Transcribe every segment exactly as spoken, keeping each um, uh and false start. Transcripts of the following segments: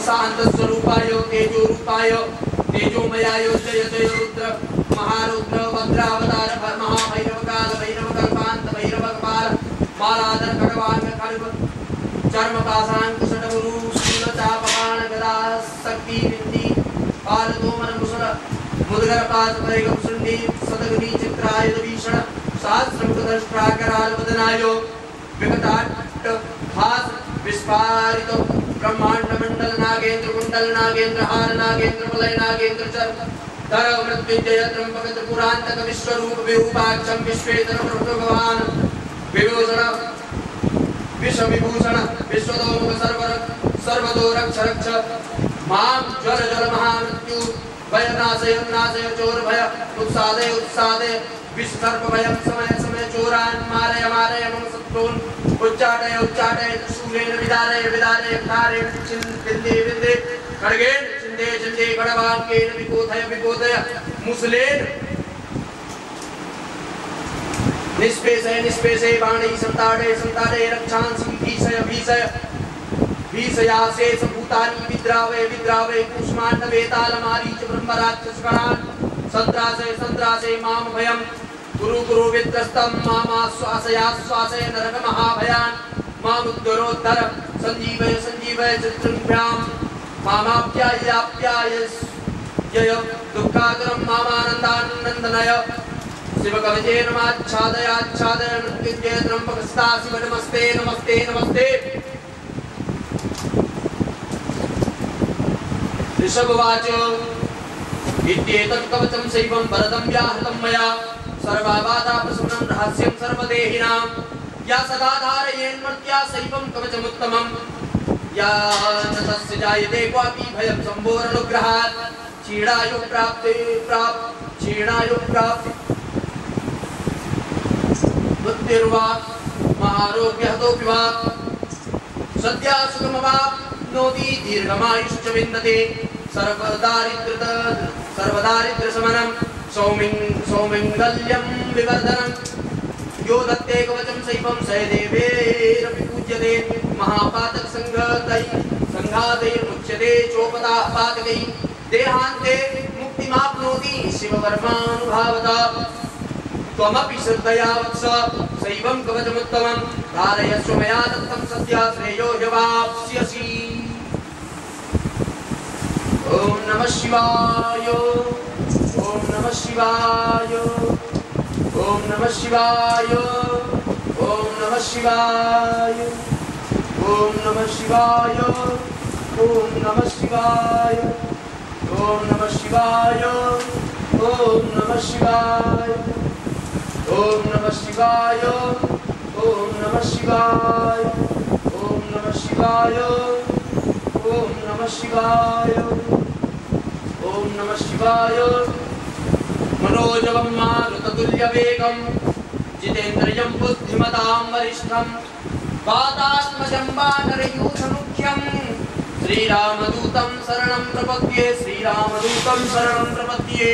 शांत स्वरूपाय तेजो रूपाय तेजोमयाय जय जय रुद्र महारुद्र भद्रावतार महाभैरव काल भैरव कल्पांत भैरव कपाल मालाधर खड़वांग खड़ग चर्म पाषाण कुशटगुरु शूल चापबाण गदा शक्ति विंदी पाल तोमर मुसर मुदगर पाद परिग सुंडी सतगनी चित्रायुध भीषण सहस्रमुख दष्ट्राकराल वदनायो विकटाट हास विस्फारित ब्रह्मांड मंडल नागेंद्र कुंडल नागेंद्र हार नागेंद्र वलय नागेंद्र चर धर मृत्युंजय त्र्यंबक त्रिपुरांतक विश्वरूप विरूपाक्षम विश्वेश्वर भगवान विभूषण विश्व विभूषण विश्वतोमुख सर्वर सर्वतो रक्ष रक्ष मां ज्वर ज्वर महामृत्यु भय नाशय नाशय चोर भय उत्सादय उत्सादय विसर्प भयं समय समय चोरान मारय मारय मम शत्रून् उच्चाटय उच्चाटय त्रिशूलेन विदारय विदारय खारे चिन्ते विन्दे खड्गेन चिन्दे चिन्दे खड्गवाक्येन विकोथय विकोथय मुसलेन निष्पेषय निष्पेषय बाणैः संताडय संताडय रक्षांसि भीषय भीषय भीषयाशेष भूतानि विद्रावय विद्रावय कूष्माण्डवेतालमारीच ब्रह्मराक्षसगणान् सन्त्रासय सन्त्रासय मां भयं गुरु गुरु वित्रस्तं मामाश्वासयाश्वासय नरक महाभयान् मामुद्धरोद्धर सञ्जीवय सञ्जीवय चित्रभ्यां मामाप्यायाप्यायय दुःखातुरं मामानन्दानन्दनय शिवकवचे नमाच्छादयाच्छादय मृत्युञ्जय त्र्यम्बकस्ता शिव नमस्ते नमस्ते नमस्ते ऋषभवाच इत्येतत् कवचं शैवं वरदं व्याहृतं मया सर्वाबाधाप्रशमनं रहस्यं सर्वदेहिनां या सदा धारयेन्मर्त्या शैवं कवचमुत्तमं या न तस्य जायते क्वापि भयं शम्भोरनुग्रहात् क्षीणायु प्राप्ते प्राप् क्षीणायु प्राप्ति बुद्धिर्वा महारोग्यहतोऽपि वा सद्या सुखमवाप्नोति दीर्घमायुश्च विन्दते सर्वदारिद्र्यत सर्वदारिद्र्यशमनं सौमिं सौमिङ्गल्यं विवर्धनं यो दत्ते कवचं शैवं स देवैरपि पूज्यते महापातक संघातैः संघातैर्मुच्यते चोपपातकैः देहान्ते मुक्तिमाप्नोति शिववर्मानुभावता त्वमपि श्रद्धया वत्स शैवं कवचमुत्तमं धारयस्व मया दत्तं सद्या श्रेयो ह्यवाप्स्यसि। ओम नमः शिवाय ओम नमः शिवाय ओम नमः शिवाय ओम नमः शिवाय ओम नमः शिवाय ओम नमः शिवाय ओम नमः शिवाय ओम नमः शिवाय ओम नमः शिवाय ओम नमः शिवाय ओम नमः शिवाय ओम नमः शिवाय ओम नमः शिवाय मनोजवं मारुततुल्यवेगं जितेन्द्रियं बुद्धिमतां वरिष्ठं वातात्मजं वानरयूथमुख्यं श्रीरामदूतं शरणं प्रपद्ये श्रीरामदूतं शरणं प्रपद्ये।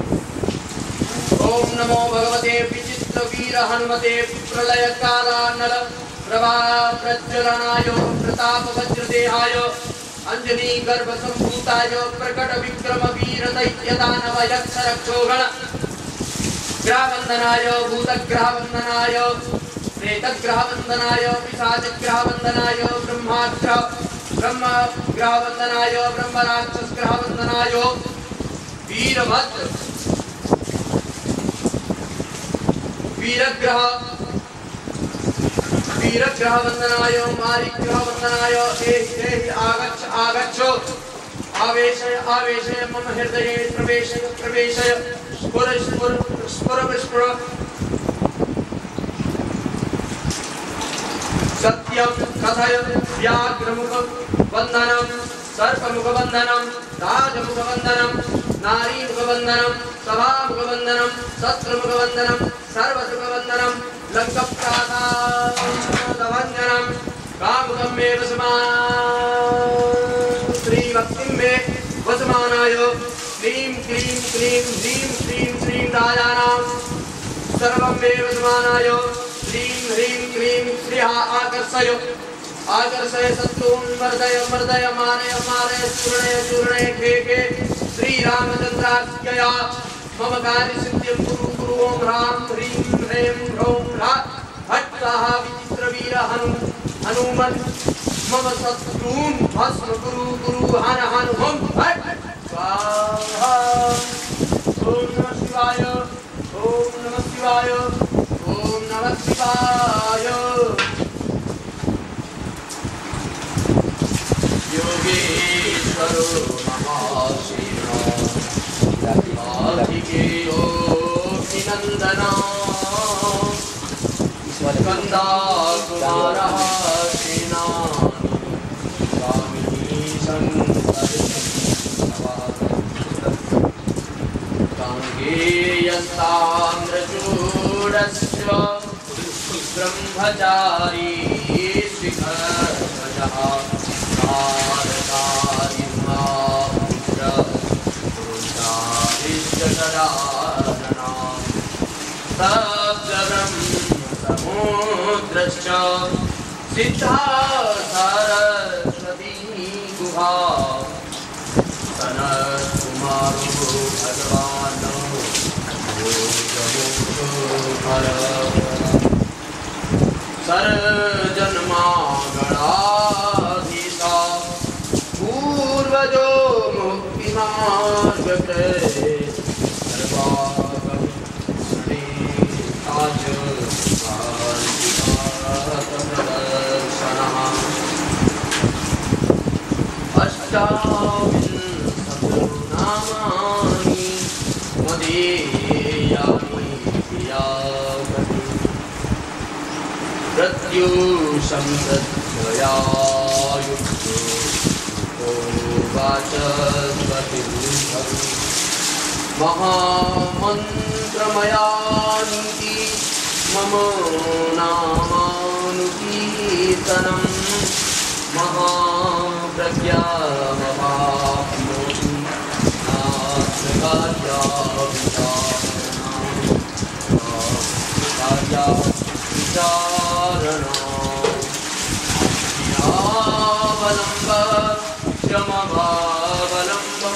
ओम नमो भगवते विचित्रवीर हनुमते प्रलयकालानल प्रभा प्रज्वलनाय प्रताप वज्रदेहाय अंजनी गर्भ संभूताय प्रकट विक्रम वीर दैत्य दानव यक्ष रक्षोगण ग्रहवंदनाय भूतग्रहवंदनाय प्रेतग्रहवंदनाय पिशाचग्रहवंदनाय ब्रह्माग्रह ब्रह्म ग्रहवंदनाय ब्रह्मराक्षस ग्रहवंदनाय वीरभद्र वीरग्रह वीरग्रह वंदनाय मारिग्रह वंदनाय एहि एहि आगच्छ आगच्छ आवेशय आवेशय मम हृदये प्रवेशय प्रवेशय स्फुर स्फुर स्फुर स्फुर सत्यं कथय व्याघ्रमुख वंदनं सर्पमुख वंदनं राजमुख वंदनं नारीमुख वंदनं सभामुख वंदनं शत्रुमुख वंदनं सर्वसुख वंदनं लंकप्रासादवंदनं कामुकं मे वसमान श्रीभक्तिं मे वसमानाय क्लीं क्लीं क्लीं ह्रीं श्रीं श्रीं राजानां सर्वं मे वसमानाय ह्रीं ह्रीं क्लीं श्रियः आकर्षय आकर्षय शत्रून् मर्दय मर्दय मारय मारय चूर्णय चूर्णय खे खे श्री रामचंद्राख्यया मम कार्यसिद्धिं कुरु कुरु ओं ह्रां ह्रीं ह्रैं ह्रौं ह्रा फट् स्वाहा विचित्रवीर हनु हनुमन् मम शत्रून् भस्म कुरु कुरु हन हन हुं फट् स्वाहा। ओम नमः शिवाय ओम नमः शिवाय ओम नमः शिवाय। योगेश्वरो महाशिवो कार्तिकेयो नंदना स्कंदा कुमारः सेनानी स्वामी कांगेयस्ताम्रचूडस्व ब्रह्मचारी शिखरजः समुद्रश्च सिद्धा सरस्वती गुहा सनत्कुमारो भगवान् सर्वजन्मागणाधीशा पूर्वजो मुक्तिमार्गते अष्टाविंशतिर्नामानि मदीयानि प्रियागति प्रत्युषं तद्वया युक्तो वाचस्पतिर्भवति महामन्त्रमयानीति मम नामानुकीर्तनं महाप्रज्ञा महाप्नोति नास्यकार्याविचारणा क्रियावलम्बमभावलम्बं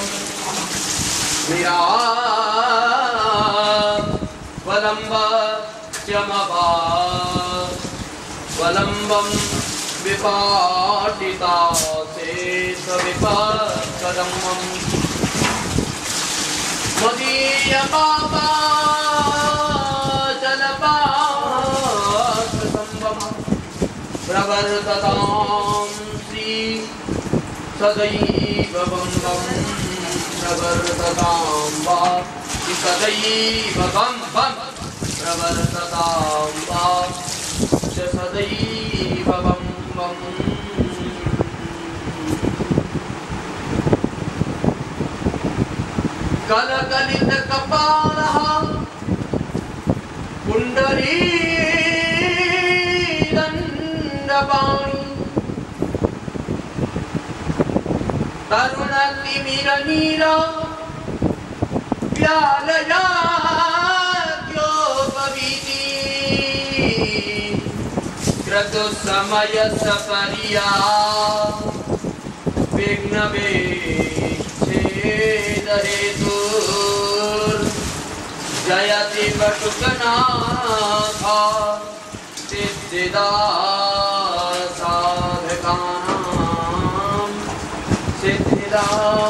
क्रियावलम्बमभावलम्बं विपाटिता शेष विपत्कदम्बं मदीयपापाचलपात्रसम्भं प्रवर्ततां श्री सदैव बं बं प्रवर्ततां वा सदैव बं बं प्रवर्ततां वा सदैव बं बं। कलकलित कपालः कुण्डलीदण्डपाणि तरुणतिमिरनीर व्यालयाद्योपवीति क्रतुसमय सपरिया विघ्नविच्छेदहेतुर् जयति बटुकनाथ सिद्धिदा साधकानां सिद्धिदा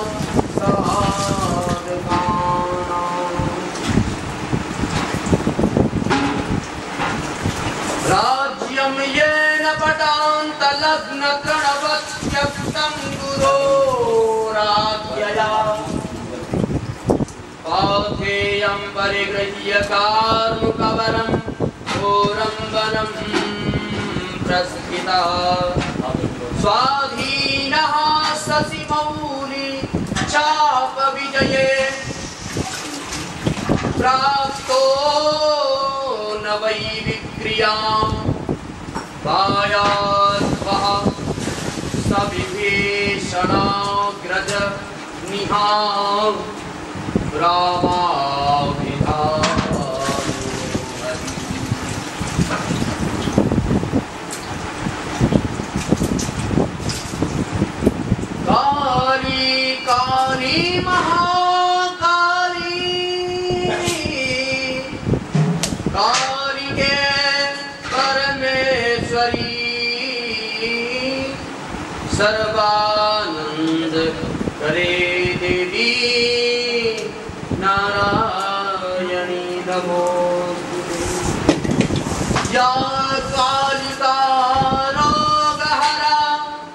राज्यं येन पटान्तलग्नकणवत्यक्तं गुरोराज्ञया पाथेयं परिगृह्य कार्मुकवरं घोरं वनं प्रस्थितः स्वाधीनः शशिमौलि चापविजये प्राप्तो न वै विक्रियां वायास्वः सविभीषणाग्रज निहां रामाभिधानोहरि। काली महाकाली कालिके परमेश्वरी सर्वानंद करे देवी नारायणी नमोस्तुते। या कालिका रोगहरा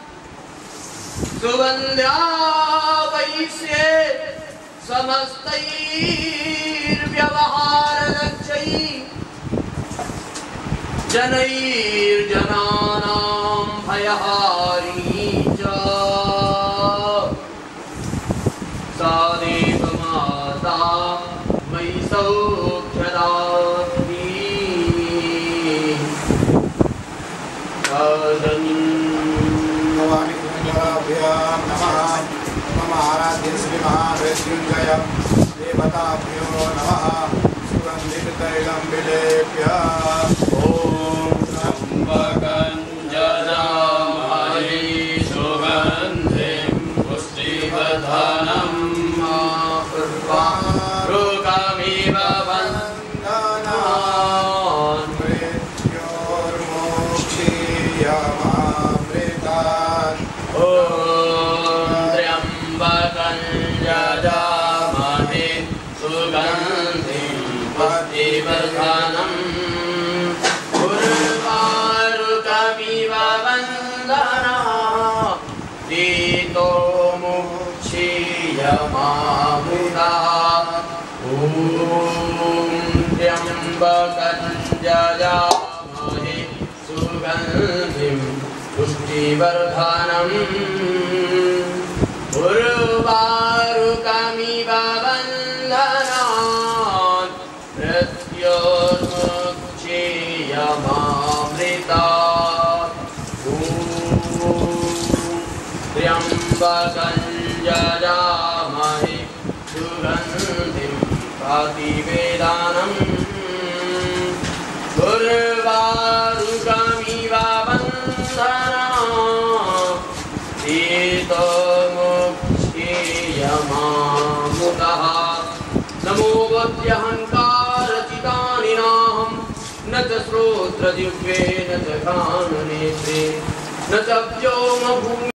सुवन्द्या वैश्ये समस्तैर्व्यवहारलक्ष्यै जनैर्जनानां भयहारिणी च सा देवमाता मयि सौख्यदात्री। भवानी कुञ्जराभ्यां नमः। मम आराध्य श्री महामृत्युञ्जय देवताभ्यो नमः। सुगन्धितैलं विलेप्य ॐ त्र्यम्बकं यजामहे सुगन्धिं पुष्टिवर्धनम् उर्वारुकमिव वन्दनान् मृत्योर्मोक्षीयमामृतात्। ॐ त्र्यम्बकं यजामहे सुगन्धिं पुष्टिवर्धनम् उर्वारुकमिव वन्दनात् तीतोमुक्षीयमामृतात्। ॐ त्र्यम्बकं यजामहे सुगन्धिं पुष्टिवर्धनम् उर्वारुकमिव वन्दनात् मृत्योर्मुक्षीयमामृतात्। ॐ त्र्यम्बकं यजामहे सुगन्धिं प्रतिवेदानम् उर्वारुकमिव वन्दनात् तीतोमुक्षीयमामृतः। नमो वद्यहङ्कारचितानि नाहं न च श्रोत्रजिह्वे न च घ्राणनेत्रे न च व्योमभूमि